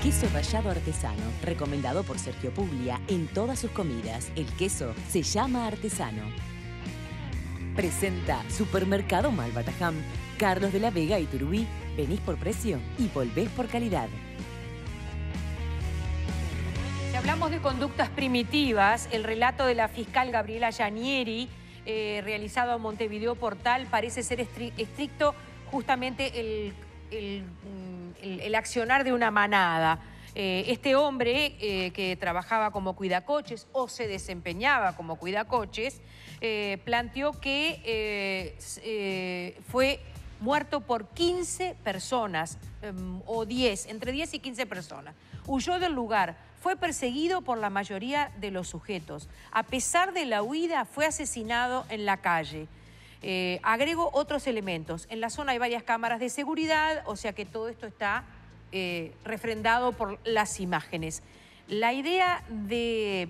Queso rallado artesano, recomendado por Sergio Puglia en todas sus comidas. El queso se llama artesano. Presenta Supermercado Malbatajam, Carlos de la Vega y Turbí. Venís por precio y volvés por calidad. Si hablamos de conductas primitivas, el relato de la fiscal Gabriela Giannieri, realizado a Montevideo Portal, parece ser estricto justamente el accionar de una manada. Este hombre que trabajaba como cuidacoches o se desempeñaba como cuidacoches, planteó que fue muerto por 15 personas, o 10, entre 10 y 15 personas. Huyó del lugar, fue perseguido por la mayoría de los sujetos. A pesar de la huida, fue asesinado en la calle. Agrego otros elementos. En la zona hay varias cámaras de seguridad, o sea que todo esto está refrendado por las imágenes. La idea de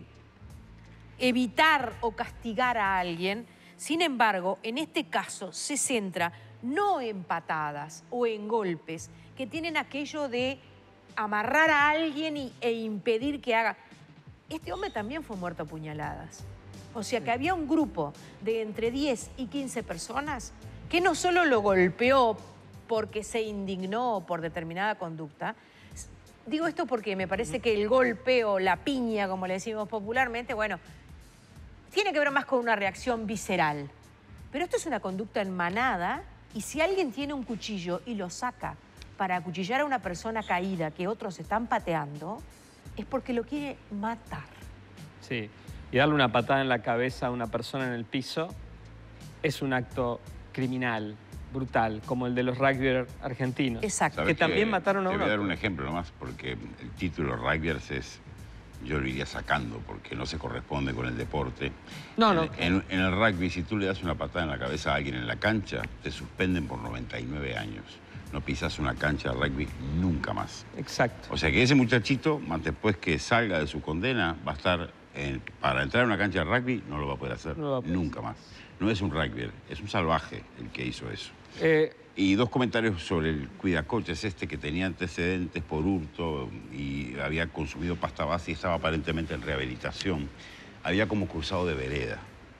evitar o castigar a alguien, sin embargo, en este caso se centra no en patadas o en golpes, que tienen aquello de amarrar a alguien e impedir que haga. Este hombre también fue muerto a puñaladas. O sea que había un grupo de entre 10 y 15 personas que no solo lo golpeó porque se indignó por determinada conducta. Digo esto porque me parece que el golpe o la piña, como le decimos popularmente, bueno, tiene que ver más con una reacción visceral. Pero esto es una conducta en manada, y si alguien tiene un cuchillo y lo saca para acuchillar a una persona caída que otros están pateando, es porque lo quiere matar. Sí, y darle una patada en la cabeza a una persona en el piso es un acto criminal, brutal, como el de los rugbyers argentinos. Exacto. Que también mataron a uno. Te voy a dar un ejemplo nomás, porque el título rugbyers es... Yo lo iría sacando porque no se corresponde con el deporte. En el rugby, si tú le das una patada en la cabeza a alguien en la cancha, te suspenden por 99 años. No pisas una cancha de rugby nunca más. Exacto. O sea que ese muchachito, más después que salga de su condena, va a estar... para entrar a una cancha de rugby no lo va a poder hacer nunca más. No es un rugbyer, es un salvaje el que hizo eso. Y dos comentarios sobre el cuidacoches que tenía antecedentes por hurto y había consumido pasta base y estaba aparentemente en rehabilitación. Había como cruzado de vereda.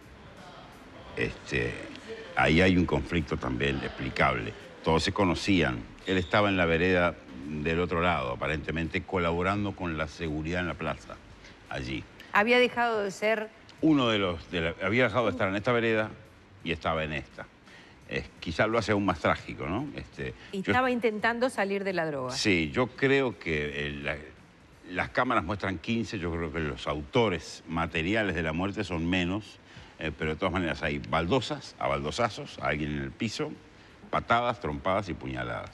Ahí hay un conflicto también explicable. Todos se conocían. Él estaba en la vereda del otro lado, aparentemente colaborando con la seguridad en la plaza, allí. Había dejado de ser... había dejado de estar en esta vereda y estaba en esta. Quizás lo hace aún más trágico, ¿no? Y estaba intentando salir de la droga. Sí, yo creo que las cámaras muestran 15, yo creo que los autores materiales de la muerte son menos, pero de todas maneras hay baldosas, a baldosazos, a alguien en el piso, patadas, trompadas y puñaladas.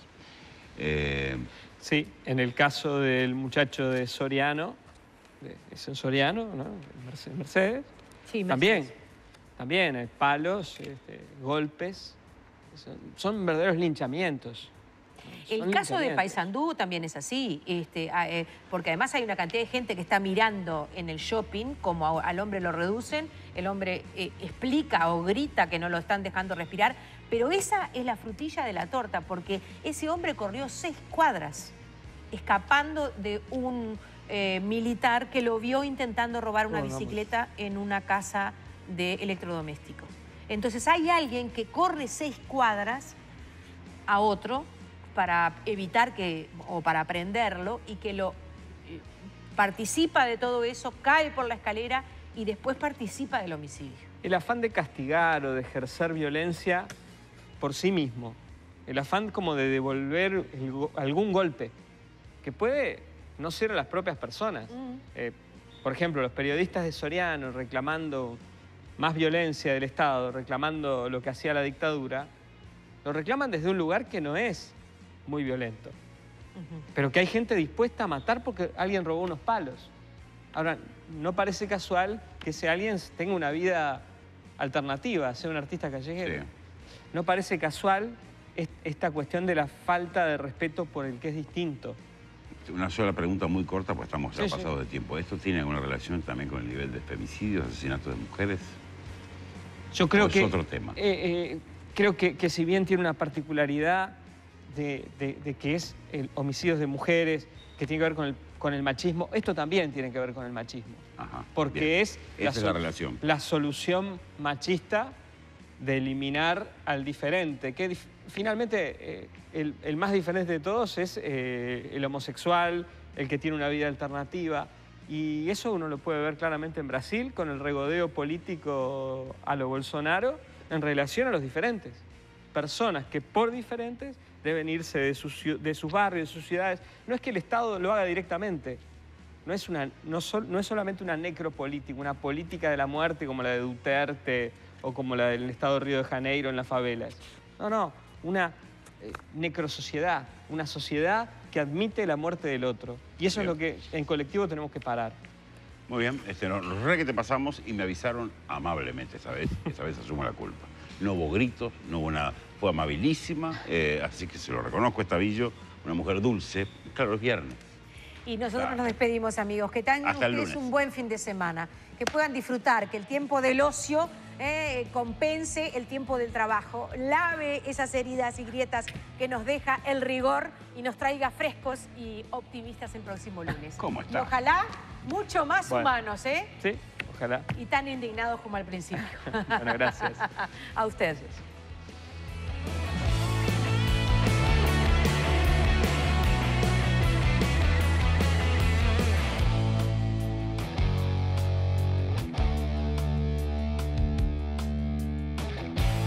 Sí, en el caso del muchacho de Soriano, es en Soriano, ¿no? Mercedes. Sí, Mercedes. También hay palos, golpes. Son verdaderos linchamientos. El caso de Paysandú también es así, porque además hay una cantidad de gente que está mirando en el shopping, como al hombre lo reducen, el hombre explica o grita que no lo están dejando respirar, pero esa es la frutilla de la torta, porque ese hombre corrió 6 cuadras, escapando de un militar que lo vio intentando robar una bicicleta en una casa de electrodomésticos. Entonces hay alguien que corre 6 cuadras a otro para evitar o para prenderlo, y que participa de todo eso, cae por la escalera y después participa del homicidio. El afán de castigar o de ejercer violencia por sí mismo, el afán como de devolver algún golpe, que puede no ser a las propias personas. Por ejemplo, los periodistas de Soriano reclamando más violencia del Estado, reclamando lo que hacía la dictadura, lo reclaman desde un lugar que no es muy violento, pero que hay gente dispuesta a matar porque alguien robó unos palos. Ahora, no parece casual que ese alguien tenga una vida alternativa, sea un artista callejero. Sí. No parece casual esta cuestión de la falta de respeto por el que es distinto. Una sola pregunta muy corta, pues estamos ya pasados de tiempo. ¿Esto tiene alguna relación también con el nivel de femicidios, asesinatos de mujeres? Yo creo que... es otro tema. Creo que si bien tiene una particularidad de que es homicidios de mujeres, que tiene que ver con el machismo, esto también tiene que ver con el machismo. Ajá, porque bien. es la relación. La solución machista de eliminar al diferente, que finalmente el más diferente de todos es el homosexual, el que tiene una vida alternativa. Y eso uno lo puede ver claramente en Brasil con el regodeo político a lo Bolsonaro en relación a los diferentes. Personas que por diferentes deben irse de sus barrios, de sus ciudades. No es que el Estado lo haga directamente. No es solamente una necropolítica, una política de la muerte como la de Duterte o como la del Estado de Río de Janeiro en las favelas. No, una necrosociedad, una sociedad que admite la muerte del otro. Y eso es lo que en colectivo tenemos que parar. Muy bien, los re que te pasamos y me avisaron amablemente esa vez asumo la culpa. No hubo gritos, no hubo nada, fue amabilísima, así que se lo reconozco, Estavillo, una mujer dulce, claro, es viernes. Y nosotros nos despedimos, amigos. Que tengan ustedes un buen fin de semana. Que puedan disfrutar, que el tiempo del ocio compense el tiempo del trabajo. Lave esas heridas y grietas que nos deja el rigor y nos traiga frescos y optimistas el próximo lunes. ¿Cómo está? Y ojalá mucho más humanos, ¿eh? Sí, ojalá. Y tan indignados como al principio. Bueno, gracias. A ustedes.